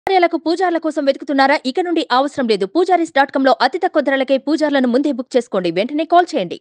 కార్యాలకు పూజార్ల కోసం వెతుకుతున్నారా? ఇక నుండి అవసరం లేదు. పూజారీస్.com లో అతి తక్కువ ధరలకే పూజార్లను ముందే బుక్ చేసుకోండి. వెంటనే కాల్ చేయండి.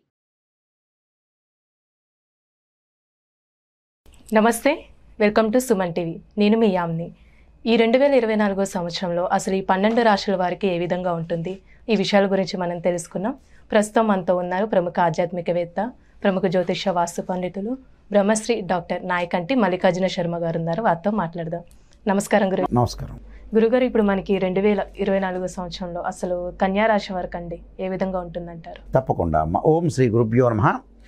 నమస్తే, వెల్కమ్ టు సుమన్ టీవీ. నేను మీ యామ్ని. ఈ 2024 సంవత్సరంలో అసలు ఈ 12 రాశుల వారికి ఏ విధంగా ఉంటుంది, ఈ విషయాల గురించి మనం తెలుసుకున్నాం. ప్రస్తుతం మనతో ఉన్నారు ప్రముఖ ఆధ్యాత్మికవేత్త, ప్రముఖ జ్యోతిష వాస్తు పండితులు, బ్రహ్మశ్రీ డాక్టర్ నాయకంటి మల్లికార్జున శర్మ గారు ఉన్నారు. వారితో మాట్లాడదాం. నమస్కారం గురు. నమస్కారం గురుగారు, ఇప్పుడు మనకి 2024 సంవత్సరంలో అసలు కన్యా రాశి వారికి అండి ఏ విధంగా ఉంటుందంటారు? తప్పకుండా అమ్మ. ఓం శ్రీ గురుభ్యో నమః.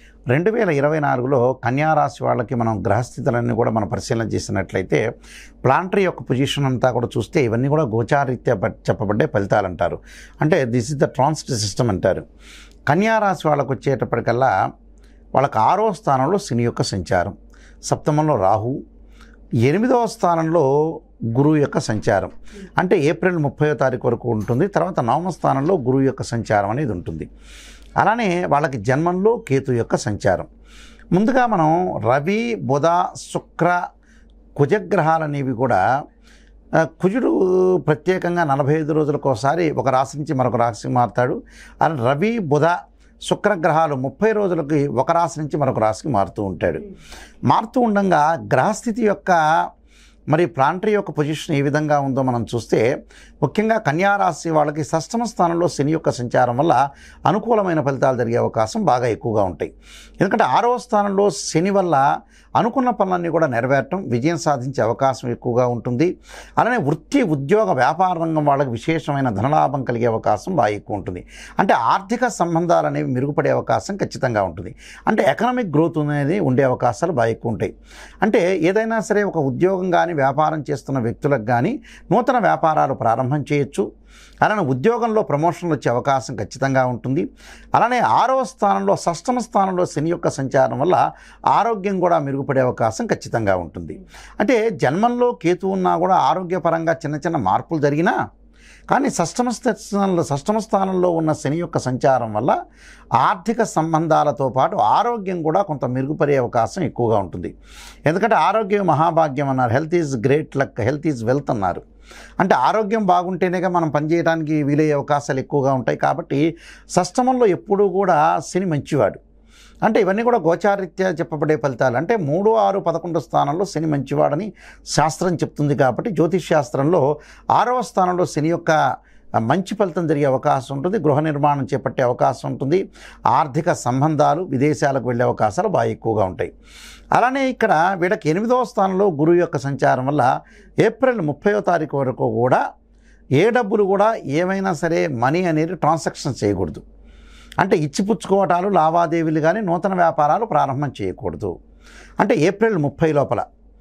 2024లో కన్యారాశి వాళ్ళకి మనం గ్రహస్థితులన్నీ కూడా మనం పరిశీలన చేసినట్లయితే ప్లాంటరీ యొక్క పొజిషన్ అంతా కూడా చూస్తే ఇవన్నీ కూడా గోచారీత్యా చెప్పబడ్డే ఫలితాలు అంటారు. అంటే this is the transit system అంటారు. కన్యారాశి వాళ్ళకు వచ్చేటప్పటికల్లా వాళ్ళకి 6వ స్థానంలో శని యొక్క సంచారం, సప్తమంలో రాహు, 8వ స్థానంలో గురువు యొక్క సంచారం, అంటే ఏప్రిల్ 30వ తారీఖు వరకు ఉంటుంది. తర్వాత 9వ స్థానంలో గురువు యొక్క సంచారం అనేది ఉంటుంది. అలానే వాళ్ళకి జన్మంలో కేతు యొక్క సంచారం. ముందుగా మనం రవి, బుధ, శుక్ర, కుజగ్రహాలు అనేవి కూడా కుజుడు ప్రత్యేకంగా 45 రోజులకు ఒకసారి ఒక రాశి నుంచి మరొక రాశికి మారుతాడు. అలా రవి, బుధ, శుక్రగ్రహాలు 30 రోజులకి ఒక రాశి నుంచి మరొక రాశికి మారుతూ ఉంటాడు. మారుతూ ఉండగా గ్రహస్థితి యొక్క మరి ప్లాంటరీ యొక్క పొజిషన్ ఏ విధంగా ఉందో మనం చూస్తే, ముఖ్యంగా కన్యారాశి వాళ్ళకి 6వ స్థానంలో శని యొక్క సంచారం వల్ల అనుకూలమైన ఫలితాలు జరిగే అవకాశం బాగా ఎక్కువగా ఉంటాయి. ఎందుకంటే 6వ స్థానంలో శని వల్ల అనుకున్న పనులన్నీ కూడా నెరవేరటం, విజయం సాధించే అవకాశం ఎక్కువగా ఉంటుంది. అలానే వృత్తి, ఉద్యోగ, వ్యాపార రంగం వాళ్ళకి విశేషమైన ధనలాభం కలిగే అవకాశం బాగా ఎక్కువ ఉంటుంది. అంటే ఆర్థిక సంబంధాలు అనేవి మెరుగుపడే అవకాశం ఖచ్చితంగా ఉంటుంది. అంటే ఎకనామిక్ గ్రోత్ అనేది ఉండే అవకాశాలు బాగా ఎక్కువ ఉంటాయి. అంటే ఏదైనా సరే ఒక ఉద్యోగం కానీ వ్యాపారం చేస్తున్న వ్యక్తులకు కానీ నూతన వ్యాపారాలు ప్రారంభం చేయొచ్చు. అలానే ఉద్యోగంలో ప్రమోషన్లు వచ్చే అవకాశం ఖచ్చితంగా ఉంటుంది. అలానే 6వ స్థానంలో 6వ స్థానంలో శని యొక్క సంచారం వల్ల ఆరోగ్యం కూడా మెరుగుపడే అవకాశం ఖచ్చితంగా ఉంటుంది. అంటే జన్మంలో కేతు ఉన్నా కూడా ఆరోగ్యపరంగా చిన్న చిన్న మార్పులు జరిగినా కానీ 6వ స్థానంలో ఉన్న శని యొక్క సంచారం వల్ల ఆర్థిక సంబంధాలతో పాటు ఆరోగ్యం కూడా కొంత మెరుగుపడే అవకాశం ఎక్కువగా ఉంటుంది. ఎందుకంటే ఆరోగ్యం మహాభాగ్యం అన్నారు. Health is great luck, health is wealth అన్నారు. అంటే ఆరోగ్యం బాగుంటేనేగా మనం పనిచేయడానికి వీలయ్యే అవకాశాలు ఎక్కువగా ఉంటాయి. కాబట్టి 6వ ఎప్పుడూ కూడా శని మంచివాడు. అంటే ఇవన్నీ కూడా గోచారీత్యా చెప్పబడే ఫలితాలు. అంటే 3, 6, 11 స్థానంలో శని మంచివాడని శాస్త్రం చెప్తుంది. కాబట్టి జ్యోతిష్ శాస్త్రంలో 6వ స్థానంలో శని యొక్క మంచి ఫలితం జరిగే అవకాశం ఉంటుంది. గృహ నిర్మాణం చేపట్టే అవకాశం ఉంటుంది. ఆర్థిక సంబంధాలు, విదేశాలకు వెళ్ళే అవకాశాలు బాగా ఎక్కువగా ఉంటాయి. అలానే ఇక్కడ వీళ్ళకి 8వ స్థానంలో గురువు యొక్క సంచారం వల్ల ఏప్రిల్ 30వ తారీఖు వరకు కూడా ఏ డబ్బులు కూడా ఏమైనా సరే మనీ అనేది ట్రాన్సాక్షన్ చేయకూడదు. అంటే ఇచ్చిపుచ్చుకోవటాలు, లావాదేవీలు కానీ నూతన వ్యాపారాలు ప్రారంభం చేయకూడదు. అంటే ఏప్రిల్ 30 లోపల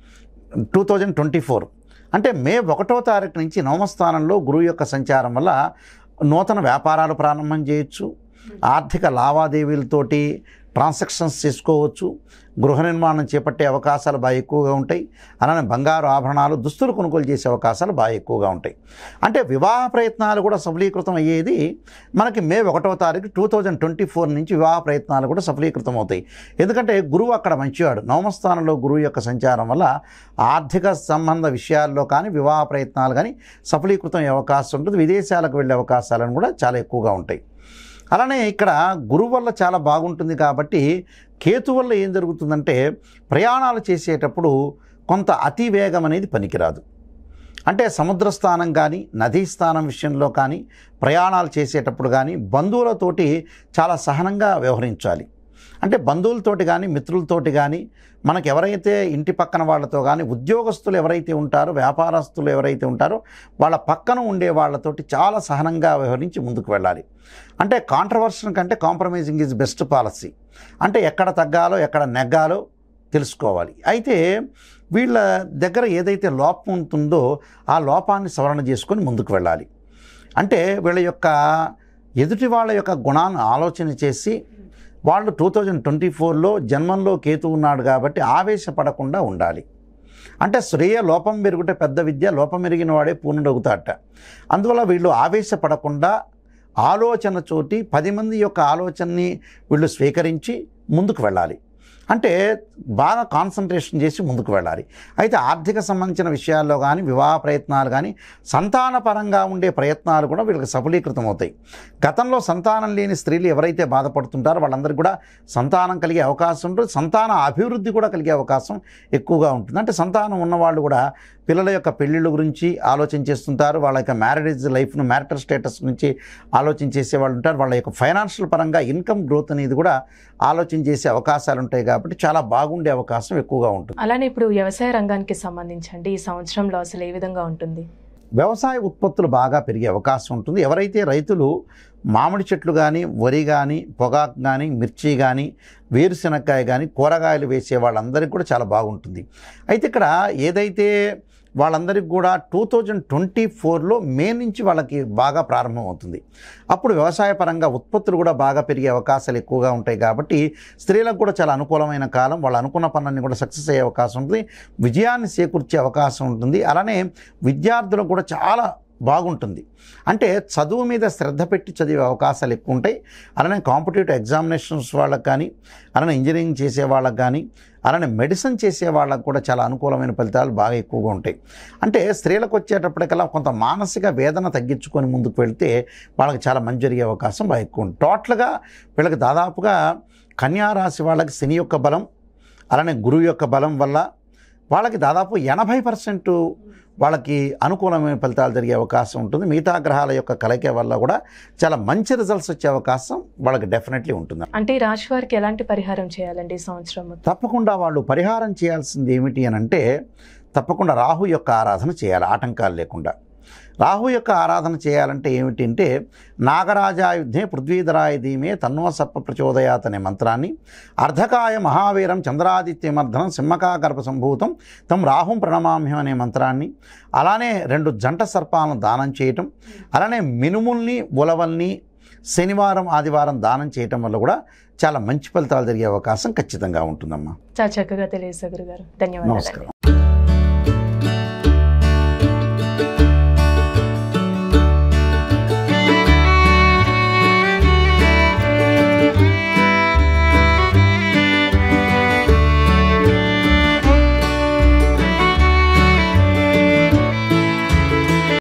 2024 అంటే మే 1వ తారీఖు నుంచి 9వ స్థానంలో గురువు యొక్క సంచారం వల్ల నూతన వ్యాపారాలు ప్రారంభం చేయొచ్చు. ఆర్థిక లావాదేవీలతోటి ట్రాన్సాక్షన్స్ చేసుకోవచ్చు. గృహ నిర్మాణం చేపట్టే అవకాశాలు బాగా ఎక్కువగా ఉంటాయి. అలానే బంగారు ఆభరణాలు, దుస్తులు కొనుగోలు చేసే అవకాశాలు బాగా ఎక్కువగా ఉంటాయి. అంటే వివాహ ప్రయత్నాలు కూడా సఫలీకృతం అయ్యేది మనకి మే 1వ తారీఖు 2024 నుంచి వివాహ ప్రయత్నాలు కూడా సఫలీకృతం అవుతాయి. ఎందుకంటే గురువు అక్కడ మంచివాడు. 9వ స్థానంలో గురువు యొక్క సంచారం వల్ల ఆర్థిక సంబంధ విషయాల్లో కానీ వివాహ ప్రయత్నాలు కానీ సఫలీకృతం అయ్యే అవకాశం ఉంటుంది. విదేశాలకు వెళ్ళే అవకాశాలను కూడా చాలా ఎక్కువగా ఉంటాయి. అలానే ఇక్కడ గురువు వల్ల చాలా బాగుంటుంది. కాబట్టి కేతు వల్ల ఏం జరుగుతుందంటే ప్రయాణాలు చేసేటప్పుడు కొంత అతి వేగం అనేది పనికిరాదు. అంటే సముద్ర స్థానం కానీ నదీ స్థానం విషయంలో కానీ ప్రయాణాలు చేసేటప్పుడు కానీ బంధువులతోటి చాలా సహనంగా వ్యవహరించాలి. అంటే బంధువులతోటి కానీ మిత్రులతోటి కానీ మనకు ఎవరైతే ఇంటి పక్కన వాళ్ళతో కానీ ఉద్యోగస్తులు ఎవరైతే ఉంటారో, వ్యాపారస్తులు ఎవరైతే ఉంటారో వాళ్ళ పక్కన ఉండే వాళ్ళతోటి చాలా సహనంగా వ్యవహరించి ముందుకు వెళ్ళాలి. అంటే కాంట్రవర్షన్ కంటే కాంప్రమైజింగ్ ఈజ్ బెస్ట్ పాలసీ. అంటే ఎక్కడ తగ్గాలో ఎక్కడ నెగ్గాలో తెలుసుకోవాలి. అయితే వీళ్ళ దగ్గర ఏదైతే లోపం ఉంటుందో ఆ లోపాన్ని సవరణ చేసుకొని ముందుకు వెళ్ళాలి. అంటే వీళ్ళ యొక్క ఎదుటి వాళ్ళ యొక్క గుణాన్ని ఆలోచన చేసి వాళ్ళు 2024లో జన్మంలో కేతు ఉన్నాడు కాబట్టి ఆవేశపడకుండా ఉండాలి. అంటే శ్రేయ లోపం పెరుగుటే పెద్ద విద్య, లోపం మెరిగిన వాడే పూర్ణుడవుతాడట. అందువల్ల వీళ్ళు ఆవేశపడకుండా ఆలోచన చోటి 10 మంది యొక్క ఆలోచనని వీళ్ళు స్వీకరించి ముందుకు వెళ్ళాలి. అంటే బాగా కాన్సన్ట్రేషన్ చేసి ముందుకు వెళ్ళాలి. అయితే ఆర్థిక సంబంధించిన విషయాల్లో కానీ, వివాహ ప్రయత్నాలు కానీ, సంతానపరంగా ఉండే ప్రయత్నాలు కూడా వీళ్ళకి సఫలీకృతం అవుతాయి. గతంలో సంతానం లేని స్త్రీలు ఎవరైతే బాధపడుతుంటారో వాళ్ళందరికీ కూడా సంతానం కలిగే అవకాశం ఉంటుంది. సంతాన అభివృద్ధి కూడా కలిగే అవకాశం ఎక్కువగా ఉంటుంది. అంటే సంతానం ఉన్నవాళ్ళు కూడా పిల్లల యొక్క పెళ్ళిళ్ళ గురించి ఆలోచన చేస్తుంటారు. వాళ్ళ యొక్క మ్యారేజ్ లైఫ్ను, మ్యారిటల్ స్టేటస్ గురించి ఆలోచన చేసేవాళ్ళు ఉంటారు. వాళ్ళ యొక్క ఫైనాన్షియల్ పరంగా ఇన్కమ్ గ్రోత్ అనేది కూడా ఆలోచన చేసే అవకాశాలు ఉంటాయి. కాబట్టి చాలా బాగుండే అవకాశం ఎక్కువగా ఉంటుంది. అలానే ఇప్పుడు వ్యవసాయ రంగానికి సంబంధించండి ఈ సంవత్సరంలో అసలు ఏ విధంగా ఉంటుంది? వ్యవసాయ ఉత్పత్తులు బాగా పెరిగే అవకాశం ఉంటుంది. ఎవరైతే రైతులు మామిడి చెట్లు కానీ, వరి కానీ, పొగాకు కానీ, మిర్చి కానీ, వేరుశెనక్కాయ కానీ, కూరగాయలు వేసే వాళ్ళందరికీ కూడా చాలా బాగుంటుంది. అయితే ఇక్కడ ఏదైతే వాళ్ళందరికీ కూడా 2024లో మే నుంచి వాళ్ళకి బాగా ప్రారంభమవుతుంది. అప్పుడు వ్యవసాయ పరంగా ఉత్పత్తులు కూడా బాగా పెరిగే అవకాశాలు ఎక్కువగా ఉంటాయి. కాబట్టి స్త్రీలకు కూడా చాలా అనుకూలమైన కాలం. వాళ్ళు అనుకున్న పనులన్నీ కూడా సక్సెస్ అయ్యే అవకాశం ఉంటుంది. విజయాన్ని చేకూర్చే అవకాశం ఉంటుంది. అలానే విద్యార్థులకు కూడా చాలా బాగుంటుంది. అంటే చదువు మీద శ్రద్ధ పెట్టి చదివే అవకాశాలు ఎక్కువ ఉంటాయి. అలానే కాంపిటేటివ్ ఎగ్జామినేషన్స్ వాళ్ళకి కానీ, అలానే ఇంజనీరింగ్ చేసే వాళ్ళకి కానీ, అలానే మెడిసిన్ చేసే వాళ్ళకు కూడా చాలా అనుకూలమైన ఫలితాలు బాగా ఎక్కువగా ఉంటాయి. అంటే స్త్రీలకు వచ్చేటప్పటికల్లా కొంత మానసిక వేదన తగ్గించుకొని ముందుకు వెళ్తే వాళ్ళకి చాలా మంచి జరిగే అవకాశం బాగా ఎక్కువ ఉంటుంది. టోటల్గా వీళ్ళకి దాదాపుగా కన్యా రాశి వాళ్ళకి శని యొక్క బలం, అలానే గురువు యొక్క బలం వల్ల వాళ్ళకి దాదాపు 80% వాళ్ళకి అనుకూలమైన ఫలితాలు జరిగే అవకాశం ఉంటుంది. మిగతా గ్రహాల యొక్క కలయిక వల్ల కూడా చాలా మంచి రిజల్ట్స్ వచ్చే అవకాశం వాళ్ళకి డెఫినెట్లీ ఉంటుంది. అంటే ఈ రాశి వారికి ఎలాంటి పరిహారం చేయాలండి ఈ సంవత్సరం? తప్పకుండా వాళ్ళు పరిహారం చేయాల్సింది ఏమిటి అని అంటే, తప్పకుండా రాహు యొక్క ఆరాధన చేయాలి ఆటంకాలు లేకుండా. రాహు యొక్క ఆరాధన చేయాలంటే ఏమిటి అంటే, నాగరాజాయుద్ధే పృథ్వీధరాయ ధీమే తన్నో సర్ప ప్రచోదయాత్ అనే మంత్రాన్ని, అర్ధకాయ మహావీరం చంద్రాదిత్యమర్ధనం సింహకాగర్భ సంభూతం తం రాహుం ప్రణమామ్యం అనే మంత్రాన్ని, అలానే 2 జంట సర్పాలను దానం చేయటం, అలానే మినుముల్ని, ఉలవల్ని శనివారం, ఆదివారం దానం చేయటం వల్ల కూడా చాలా మంచి ఫలితాలు జరిగే అవకాశం ఖచ్చితంగా ఉంటుందమ్మా. చాలా చక్కగా తెలియజేశారు గురుగారు. ధన్యవాదాలు. నమస్కారం.